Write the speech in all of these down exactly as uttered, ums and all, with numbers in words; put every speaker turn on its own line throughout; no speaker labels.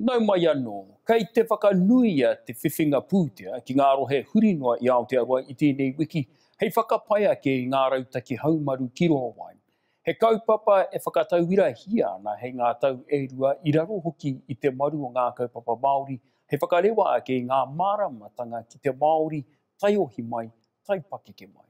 Nau mai anō, kei te whakanuia te whiwhinga pūtea ki ngā rohe hurinoa i Aotearoa i tēnei wiki, hei whakapaia ke ngā rautaki haumaru ki roa wai. He kaupapa e whakatauira hia ana hei ngā tau e rua i raro hoki i te maru o ngā kaupapa Māori, hei whakarewa ake ngā māramatanga ki te Māori, tai ohi mai, tai pakeke mai.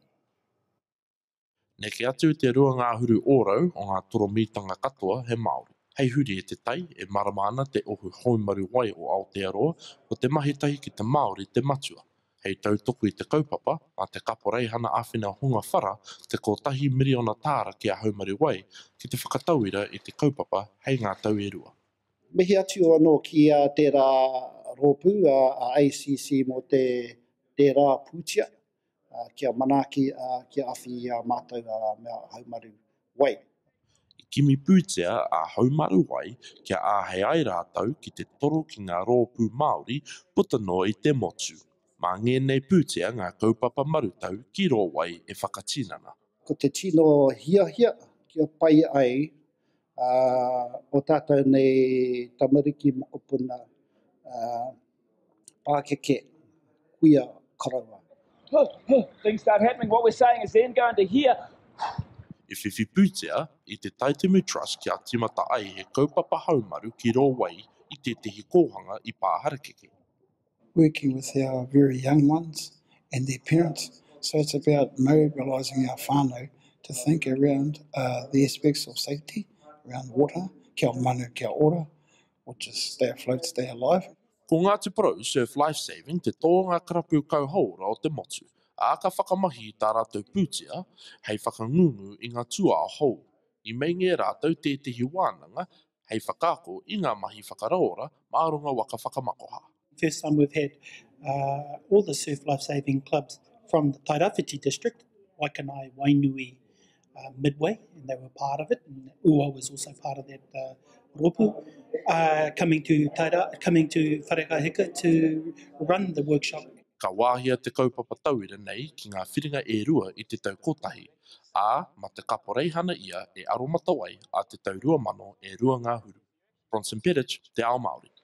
Neke atu te rua ngā huru ōrau o ngā toromitanga katoa he Māori. Hei huri e te tai e marama ana te ohu haumaru wai o Aotearoa o te mahi tahi ki te Māori te matua. Hei tautoku i te kaupapa, a te kaporeihana āwhina hunga whara te kotahi miriona tāra ki a haumaru wai ki te whakatauira i te kaupapa hei ngā tau e rua.
Mihi atu anō ki a tērā rōpū a A C C mo te tērā pūtia, kia manaki kia awhi a mātou mea haumaru wai.
I kimi pūtea a haumaru wai kia āhei ai rātau ki te toro ki ngā rōpū Māori puta no i te motu. Mā ngenei pūtea ngā kaupapa marutau ki rō wai e whakatinana.
Ko te tino hia hia kia pai ai uh, o tātou nei tamariki mokopuna uh, pākeke kuia karawa.
Oh, oh, things start happening. What we're saying is then going to hear.
I whiwhi pūtea i te Taitemu Trust kia timata ai he kaupapa haumaru ki rō wai i te tehi kōhanga i pāharakeke.
Working with our very young ones and their parents. So it's about mobilising our whānau to think around uh, the aspects of safety, around water, Kia Maanu Kia Ora, which is stay afloat, stay alive.
Ko Ngāti Porou Surf Lifesaving te tōnga karapu kauhaura o te motu, a ka whakamahi i tā rātou pūtea, hei whakangungu i ngā tua a hou. I mei nge rātou tētehi wānanga, hei whakako i ngā mahi whakaraora, mārunga waka whakamakoha.
First time we've had uh, all the surf life-saving clubs from the Tairawhiti district, Waikanai, Wainui, uh, Midway, and they were part of it, and Ua was also part of that uh, rōpū, uh, coming to Taira, coming to Wharekahika to run the workshop.
Ka wāhia te kaupapa tauira nei ki ngā whiringa e rua i te tau kotahi, ā, ma te kaporeihana ia e aromata wai a te tau rua mano e rua ngā huru. Bronson Perich, Te Ao Māori.